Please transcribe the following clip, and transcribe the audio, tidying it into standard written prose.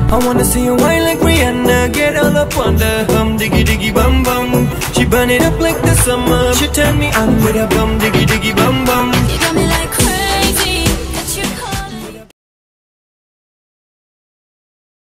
I wanna see you whine like Rihanna, get all up on the hum, diggy diggy bum bum. She burn it up like the summer, she turn me on with a bum, diggy diggy bum